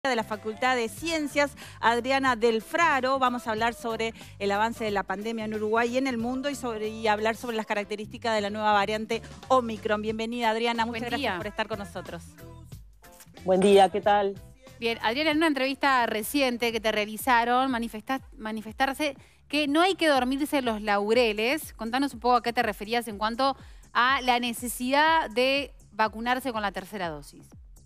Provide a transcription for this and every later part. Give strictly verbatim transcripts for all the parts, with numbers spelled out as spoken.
De la Facultad de Ciencias, Adriana Delfraro. Vamos a hablar sobre el avance de la pandemia en Uruguay y en el mundo y, sobre, y hablar sobre las características de la nueva variante Omicron. Bienvenida, Adriana. Muchas Buen gracias día. por estar con nosotros. Buen día, ¿qué tal? Bien, Adriana, en una entrevista reciente que te realizaron, manifesta- manifestarse que no hay que dormirse en los laureles. Contanos un poco a qué te referías en cuanto a la necesidad de vacunarse con la tercera dosis.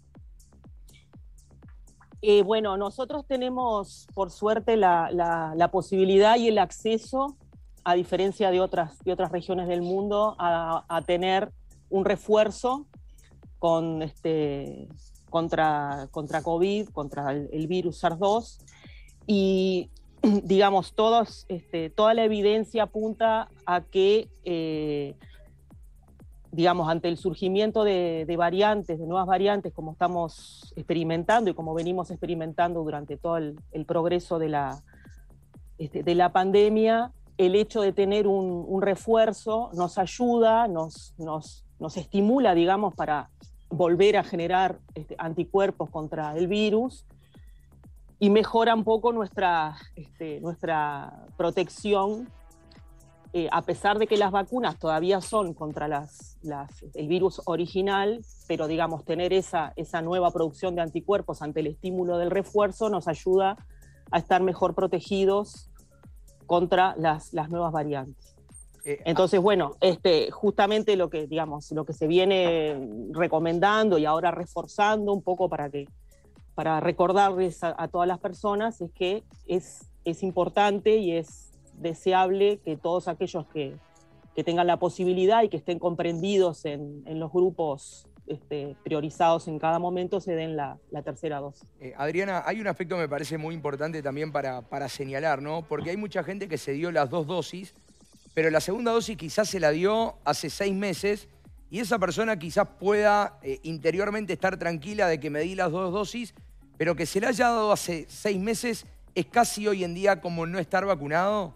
Eh, bueno, nosotros tenemos, por suerte, la, la, la posibilidad y el acceso, a diferencia de otras, de otras regiones del mundo, a, a tener un refuerzo con, este, contra, contra COVID, contra el, el virus SARS dos. Y, digamos, todos, este, toda la evidencia apunta a que... Eh, digamos, ante el surgimiento de, de variantes, de nuevas variantes, como estamos experimentando y como venimos experimentando durante todo el, el progreso de la, este, de la pandemia, el hecho de tener un, un refuerzo nos ayuda, nos, nos, nos estimula, digamos, para volver a generar este, anticuerpos contra el virus y mejora un poco nuestra, este, nuestra protección. Eh, a pesar de que las vacunas todavía son contra las, las, el virus original, pero digamos, tener esa, esa nueva producción de anticuerpos ante el estímulo del refuerzo nos ayuda a estar mejor protegidos contra las, las nuevas variantes. Eh, Entonces, bueno, este, justamente lo que, digamos, lo que se viene recomendando y ahora reforzando un poco para, que, para recordarles a, a todas las personas es que es, es importante y es deseable que todos aquellos que, que tengan la posibilidad y que estén comprendidos en, en los grupos este, priorizados en cada momento se den la, la tercera dosis. Eh, Adriana, hay un aspecto que me parece muy importante también para, para señalar, ¿no? Porque hay mucha gente que se dio las dos dosis, pero la segunda dosis quizás se la dio hace seis meses y esa persona quizás pueda eh, interiormente estar tranquila de que me di las dos dosis, pero que se la haya dado hace seis meses es casi hoy en día como no estar vacunado.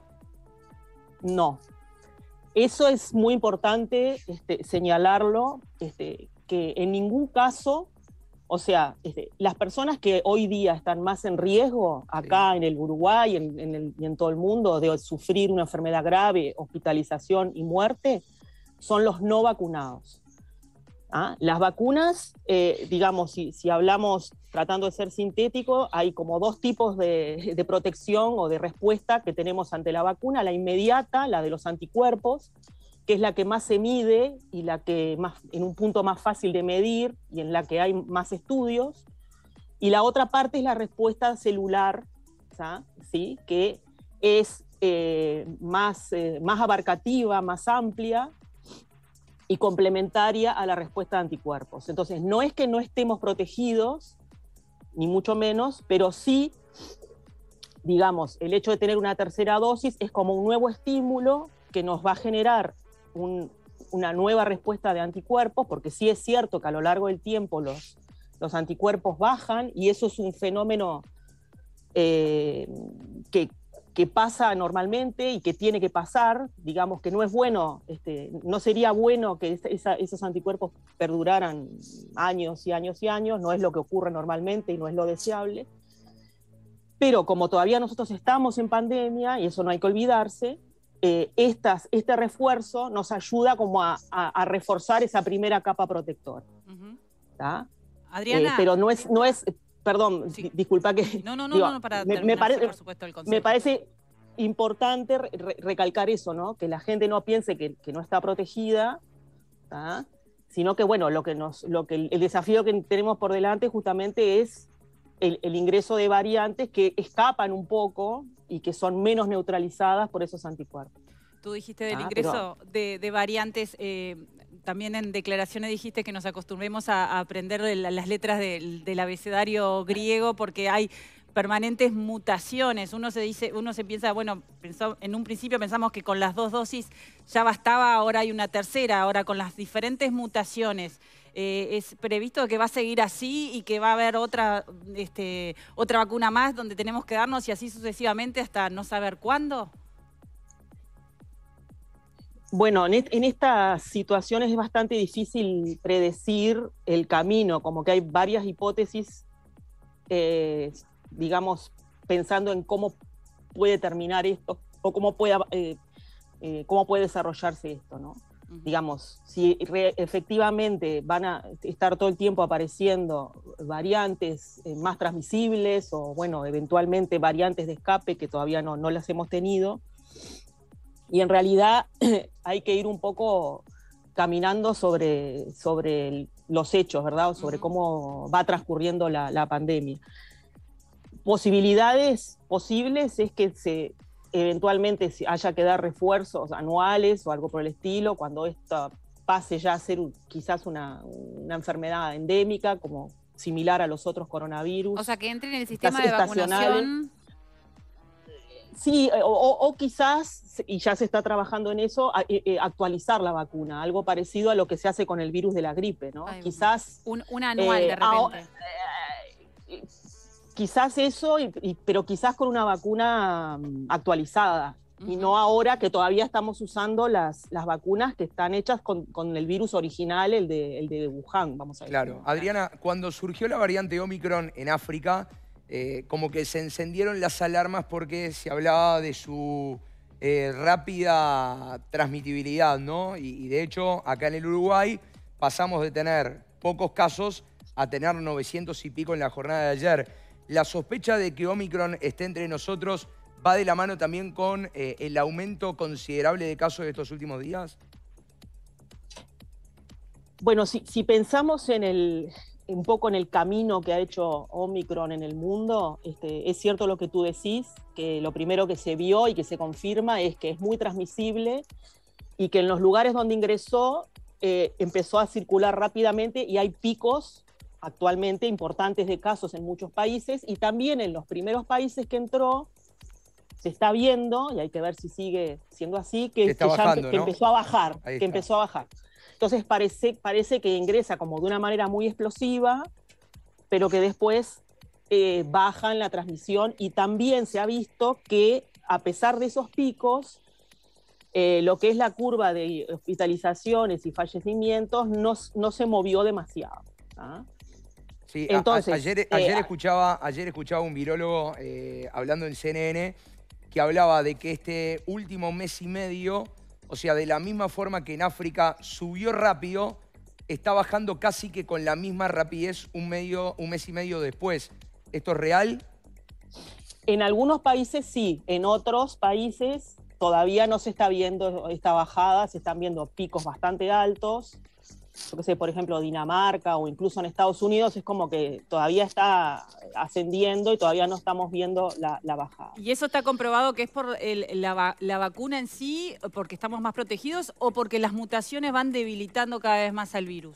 No, eso es muy importante este, señalarlo, este, que en ningún caso, o sea, este, las personas que hoy día están más en riesgo acá sí. en el Uruguay en, en el, y en todo el mundo de sufrir una enfermedad grave, hospitalización y muerte, son los no vacunados. ¿Ah? Las vacunas, eh, digamos, si, si hablamos tratando de ser sintético, hay como dos tipos de, de protección o de respuesta que tenemos ante la vacuna. La inmediata, la de los anticuerpos, que es la que más se mide y la que más, en un punto más fácil de medir y en la que hay más estudios. Y la otra parte es la respuesta celular, ¿sí? Que es eh, más, eh, más abarcativa, más amplia, y complementaria a la respuesta de anticuerpos. Entonces, no es que no estemos protegidos, ni mucho menos, pero sí, digamos, el hecho de tener una tercera dosis es como un nuevo estímulo que nos va a generar un, una nueva respuesta de anticuerpos, porque sí es cierto que a lo largo del tiempo los, los anticuerpos bajan, y eso es un fenómeno eh, que, que pasa normalmente y que tiene que pasar, digamos que no es bueno, este, no sería bueno que esa, esos anticuerpos perduraran años y años y años, no es lo que ocurre normalmente y no es lo deseable, pero como todavía nosotros estamos en pandemia, y eso no hay que olvidarse, eh, estas, este refuerzo nos ayuda como a, a, a reforzar esa primera capa protectora. Uh-huh. Adriana. Eh, pero no es... No es Perdón, sí. disculpa que... No, no, no, digo, no, no para me, me, parece, por supuesto, el concepto. Me parece importante re, recalcar eso, ¿no? Que la gente no piense que, que no está protegida, ¿tá? Sino que, bueno, lo que nos, lo que el, el desafío que tenemos por delante justamente es el, el ingreso de variantes que escapan un poco y que son menos neutralizadas por esos anticuerpos. Tú dijiste del ah, ingreso pero... de, de variantes, eh, también en declaraciones dijiste que nos acostumbremos a, a aprender la, las letras del, del abecedario griego porque hay permanentes mutaciones. Uno se dice, uno se piensa, bueno, pensó, en un principio pensamos que con las dos dosis ya bastaba, ahora hay una tercera, ahora con las diferentes mutaciones. Eh, ¿Es previsto que va a seguir así y que va a haber otra, este, otra vacuna más donde tenemos que darnos y así sucesivamente hasta no saber cuándo? Bueno, en, en estas situaciones es bastante difícil predecir el camino, como que hay varias hipótesis eh, digamos, pensando en cómo puede terminar esto o cómo puede, eh, eh, cómo puede desarrollarse esto, ¿no? Uh-huh. Digamos, si re, efectivamente van a estar todo el tiempo apareciendo variantes eh, más transmisibles o, bueno, eventualmente variantes de escape que todavía no, no las hemos tenido, y en realidad hay que ir un poco caminando sobre, sobre el, los hechos, ¿verdad? O sobre uh-huh. cómo va transcurriendo la, la pandemia. Posibilidades posibles es que se eventualmente haya que dar refuerzos anuales o algo por el estilo, cuando esto pase ya a ser quizás una, una enfermedad endémica, como similar a los otros coronavirus. O sea, que entre en el sistema de vacunación. Sí, o, o quizás, y ya se está trabajando en eso, actualizar la vacuna, algo parecido a lo que se hace con el virus de la gripe, ¿no? Ay, quizás... Un, un anual, eh, de repente. Eh, quizás eso, y, y, pero quizás con una vacuna actualizada, uh-huh. y no ahora que todavía estamos usando las, las vacunas que están hechas con, con el virus original, el de, el de Wuhan, vamos a decir. Claro. Adriana, cuando surgió la variante Omicron en África, Eh, como que se encendieron las alarmas porque se hablaba de su eh, rápida transmitibilidad, ¿no? Y, y de hecho, acá en el Uruguay pasamos de tener pocos casos a tener novecientos y pico en la jornada de ayer. ¿La sospecha de que Omicron esté entre nosotros va de la mano también con eh, el aumento considerable de casos de estos últimos días? Bueno, si, si pensamos en el... un poco en el camino que ha hecho Omicron en el mundo, este, es cierto lo que tú decís, que lo primero que se vio y que se confirma es que es muy transmisible y que en los lugares donde ingresó eh, empezó a circular rápidamente y hay picos actualmente importantes de casos en muchos países, y también en los primeros países que entró se está viendo, y hay que ver si sigue siendo así, que, está que, bajando, ya, que ¿no? empezó a bajar, Ahí que está. empezó a bajar. Entonces parece, parece que ingresa como de una manera muy explosiva, pero que después eh, baja en la transmisión, y también se ha visto que a pesar de esos picos, eh, lo que es la curva de hospitalizaciones y fallecimientos no, no se movió demasiado. ¿Ah? Sí, Entonces, a, ayer, ayer, eh, escuchaba, ayer escuchaba un virólogo eh, hablando en C N N que hablaba de que este último mes y medio, o sea, de la misma forma que en África subió rápido, está bajando casi que con la misma rapidez un, medio, un mes y medio después. ¿Esto es real? En algunos países sí, en otros países todavía no se está viendo esta bajada, se están viendo picos bastante altos. Yo qué sé, por ejemplo, Dinamarca o incluso en Estados Unidos es como que todavía está ascendiendo y todavía no estamos viendo la, la bajada. ¿Y eso está comprobado que es por el, la, la vacuna en sí, porque estamos más protegidos, o porque las mutaciones van debilitando cada vez más al virus?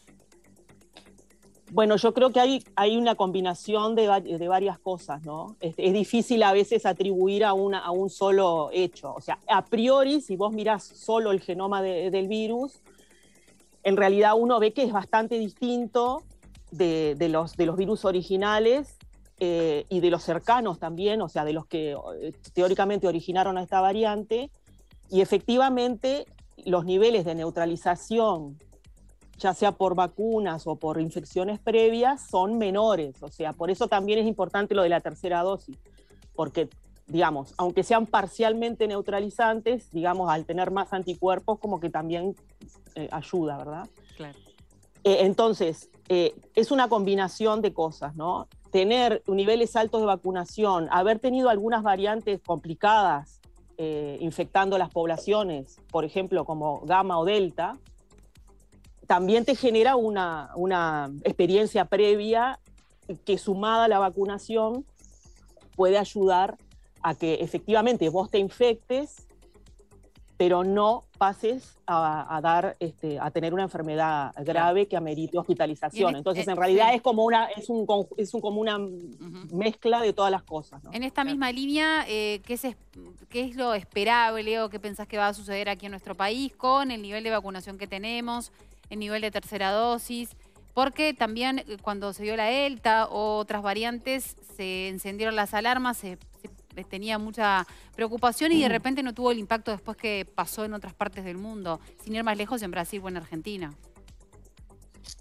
Bueno, yo creo que hay, hay una combinación de, de varias cosas, ¿no? Es, es difícil a veces atribuir a, una, a un solo hecho. O sea, a priori, si vos mirás solo el genoma de, del virus, en realidad uno ve que es bastante distinto de, de, los, de los virus originales eh, y de los cercanos también, o sea, de los que eh, teóricamente originaron a esta variante, y efectivamente los niveles de neutralización, ya sea por vacunas o por infecciones previas, son menores. O sea, por eso también es importante lo de la tercera dosis, porque, digamos, aunque sean parcialmente neutralizantes, digamos, al tener más anticuerpos, como que también eh, ayuda, ¿verdad? Claro. Eh, entonces, eh, es una combinación de cosas, ¿no? Tener niveles altos de vacunación, haber tenido algunas variantes complicadas eh, infectando las poblaciones, por ejemplo, como Gamma o Delta, también te genera una, una experiencia previa que, sumada a la vacunación, puede ayudar a que efectivamente vos te infectes, pero no pases a, a dar, este, a tener una enfermedad grave que amerite hospitalización. en Entonces, eh, en realidad sí. es como una, es un, es un, como una uh-huh. mezcla de todas las cosas, ¿no? En esta misma línea, eh, ¿qué, es, ¿qué es lo esperable o qué pensás que va a suceder aquí en nuestro país con el nivel de vacunación que tenemos, el nivel de tercera dosis? Porque también cuando se dio la Delta o otras variantes se encendieron las alarmas, se, se tenía mucha preocupación y de repente no tuvo el impacto después que pasó en otras partes del mundo, sin ir más lejos en Brasil o en Argentina.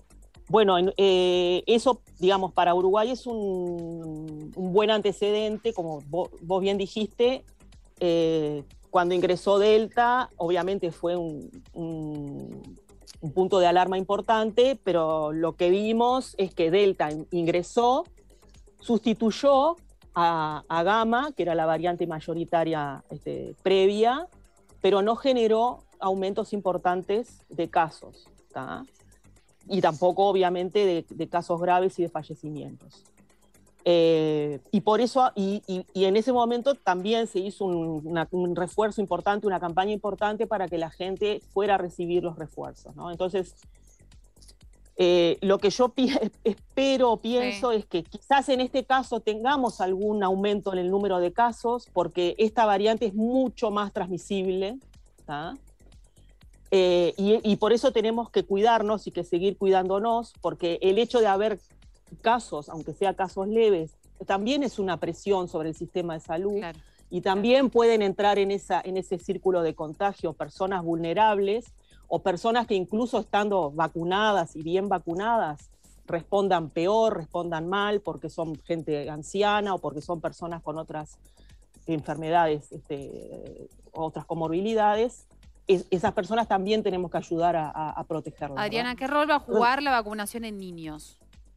Bueno, eh, eso, digamos, para Uruguay es un, un buen antecedente, como vos, vos bien dijiste. Eh, cuando ingresó Delta, obviamente fue un, un, un punto de alarma importante, pero lo que vimos es que Delta ingresó, sustituyó a, a Gamma, que era la variante mayoritaria este, previa, pero no generó aumentos importantes de casos, ¿tá? Y tampoco, obviamente, de, de casos graves y de fallecimientos. Eh, y por eso, y, y, y en ese momento también se hizo un, una, un refuerzo importante, una campaña importante para que la gente fuera a recibir los refuerzos, ¿no? Entonces, eh, lo que yo pi espero, pienso, sí. es que quizás en este caso tengamos algún aumento en el número de casos, porque esta variante es mucho más transmisible, ¿tá? Eh, y, y por eso tenemos que cuidarnos y que seguir cuidándonos, porque el hecho de haber casos, aunque sea casos leves, también es una presión sobre el sistema de salud, claro. y también claro. pueden entrar en, esa, en ese círculo de contagio personas vulnerables o personas que incluso estando vacunadas y bien vacunadas respondan peor, respondan mal porque son gente anciana o porque son personas con otras enfermedades, este, otras comorbilidades. Es, esas personas también tenemos que ayudar a, a, a protegerlas. Adriana, ¿verdad? ¿qué rol va a jugar la vacunación en niños?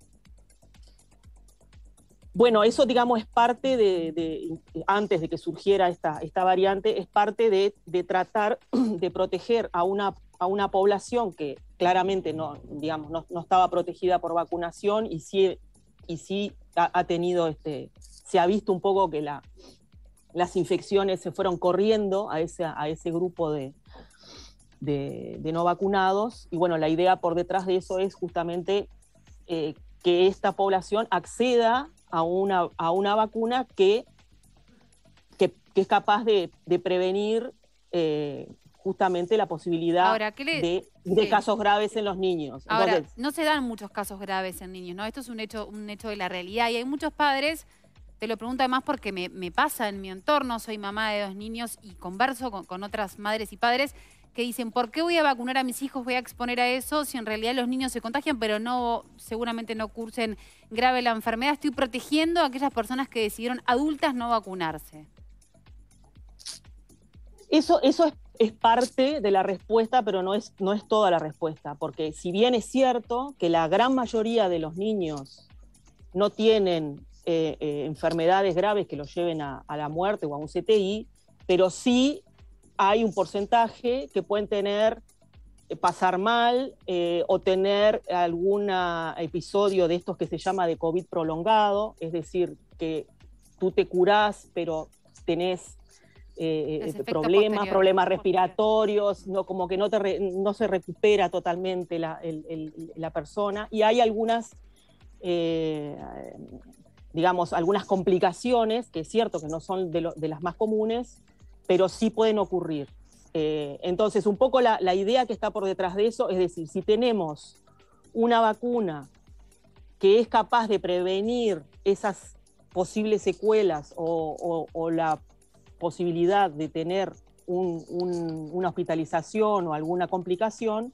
Bueno, eso, digamos, es parte de, de antes de que surgiera esta, esta variante, es parte de, de tratar de proteger a una, a una población que claramente no, digamos, no, no estaba protegida por vacunación y sí, y sí ha, ha tenido, este, se ha visto un poco que la, las infecciones se fueron corriendo a ese, a ese grupo de, de, de no vacunados. Y bueno, la idea por detrás de eso es justamente eh, que esta población acceda a una, a una vacuna que, que, que es capaz de, de prevenir eh, justamente la posibilidad Ahora, le, de, de sí. casos graves en los niños. Ahora, Entonces, no se dan muchos casos graves en niños, ¿no? Esto es un hecho, un hecho de la realidad y hay muchos padres, te lo pregunto además porque me, me pasa en mi entorno, soy mamá de dos niños y converso con, con otras madres y padres que dicen, ¿por qué voy a vacunar a mis hijos, voy a exponer a eso si en realidad los niños se contagian, pero no, seguramente no cursen grave la enfermedad? Estoy protegiendo a aquellas personas que decidieron, adultas, no vacunarse. Eso, eso es, es parte de la respuesta, pero no es, no es toda la respuesta, porque si bien es cierto que la gran mayoría de los niños no tienen eh, eh, enfermedades graves que los lleven a, a la muerte o a un C T I, pero sí hay un porcentaje que pueden tener, eh, pasar mal eh, o tener algún episodio de estos que se llama de COVID prolongado, es decir, que tú te curás, pero tenés eh, problemas, problemas respiratorios, no, como que no, te re, no se recupera totalmente la, el, el, la persona. Y hay algunas, eh, digamos, algunas complicaciones, que es cierto que no son de, lo, de las más comunes, pero sí pueden ocurrir. Eh, entonces, un poco la, la idea que está por detrás de eso es decir, si tenemos una vacuna que es capaz de prevenir esas posibles secuelas o, o, o la posibilidad de tener un, un, una hospitalización o alguna complicación,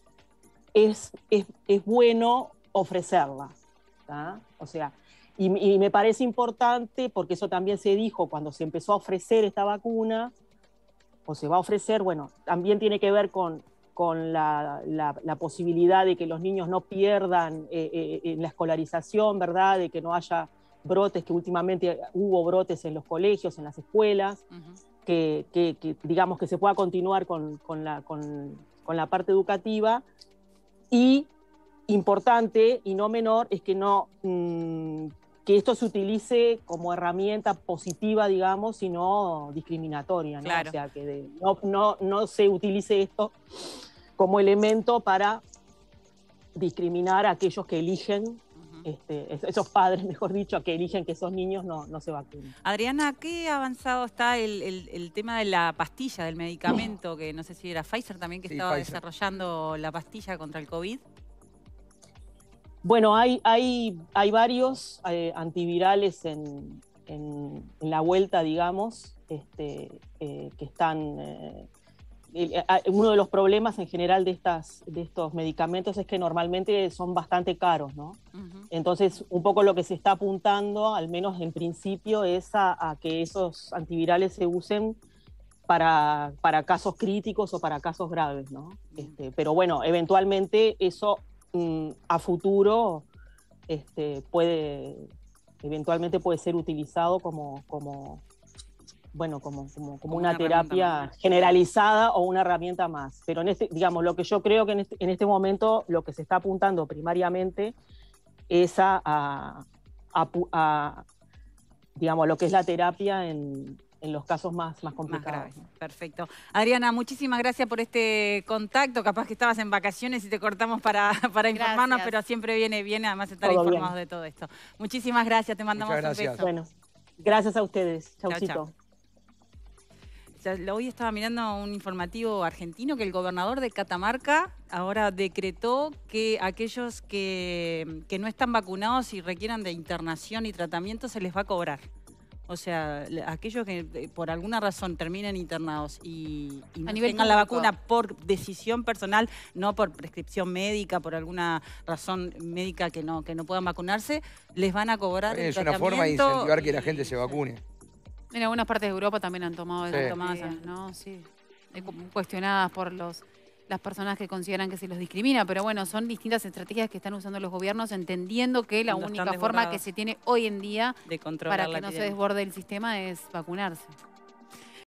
es, es, es bueno ofrecerla, ¿tá? O sea, Y, y me parece importante, porque eso también se dijo cuando se empezó a ofrecer esta vacuna, o se va a ofrecer, bueno, también tiene que ver con, con la, la, la posibilidad de que los niños no pierdan eh, eh, en la escolarización, ¿verdad? De que no haya brotes, que últimamente hubo brotes en los colegios, en las escuelas, uh-huh. que, que, que digamos que se pueda continuar con, con, la, con, con la parte educativa. Y importante y no menor es que no... Mmm, que esto se utilice como herramienta positiva, digamos, y no discriminatoria, ¿no? Claro. O sea, que de, no, no, no se utilice esto como elemento para discriminar a aquellos que eligen, uh-huh. este, esos padres, mejor dicho, que eligen que esos niños no, no se vacunen. Adriana, ¿qué avanzado está el, el, el tema de la pastilla, del medicamento, que no sé si era Pfizer también, que sí, estaba Pfizer. desarrollando la pastilla contra el COVID? Bueno, hay, hay, hay varios eh, antivirales en, en, en la vuelta, digamos, este, eh, que están, eh, eh, uno de los problemas en general de, estas, de estos medicamentos es que normalmente son bastante caros, ¿no? Uh-huh. Entonces, un poco lo que se está apuntando, al menos en principio, es a, a que esos antivirales se usen para, para casos críticos o para casos graves, ¿no? Uh-huh. Este, pero bueno, eventualmente eso mm, a futuro este, puede, eventualmente puede ser utilizado como... como bueno, como, como, como una, una terapia generalizada o una herramienta más. Pero en este, digamos, lo que yo creo que en este, en este momento lo que se está apuntando primariamente es a, a, a, a digamos, lo que es la terapia en, en los casos más, más complicados. Más graves. Perfecto. Adriana, muchísimas gracias por este contacto. Capaz que estabas en vacaciones y te cortamos para, para informarnos, pero siempre viene bien además estar todo informados bien de todo esto. Muchísimas gracias, te mandamos un beso. Bueno, gracias a ustedes. Chaucito. Chau, chau. Hoy estaba mirando un informativo argentino que el gobernador de Catamarca ahora decretó que aquellos que, que no están vacunados y requieran de internación y tratamiento se les va a cobrar. O sea, aquellos que por alguna razón terminen internados y, y no tengan la vacuna por decisión personal, no por prescripción médica, por alguna razón médica que no, que no puedan vacunarse, les van a cobrar el tratamiento. Es una forma de incentivar que la gente se vacune. En algunas partes de Europa también han tomado esas sí. tomadas, ¿no? Sí. Cuestionadas por los, las personas que consideran que se los discrimina, pero bueno, son distintas estrategias que están usando los gobiernos, entendiendo que la única forma que se tiene hoy en día de para que no se desborde el sistema es vacunarse.